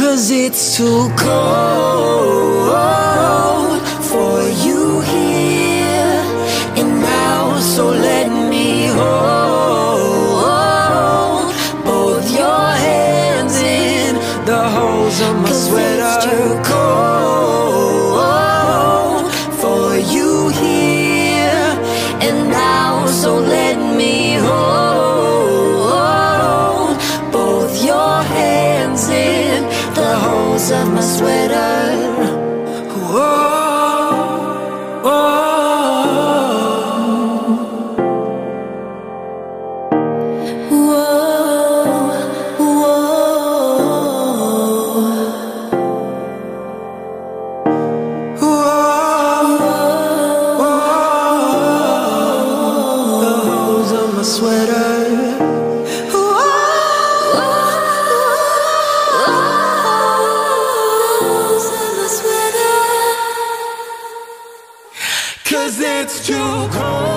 'cause it's too cold for you here and now. So let me hold both your hands in the holes of my sweater. 'Cause it's too cold for you here and now. So let me hold both your hands in the holes of my sweater. Whoa, whoa. Sweater. Cause it's too cold.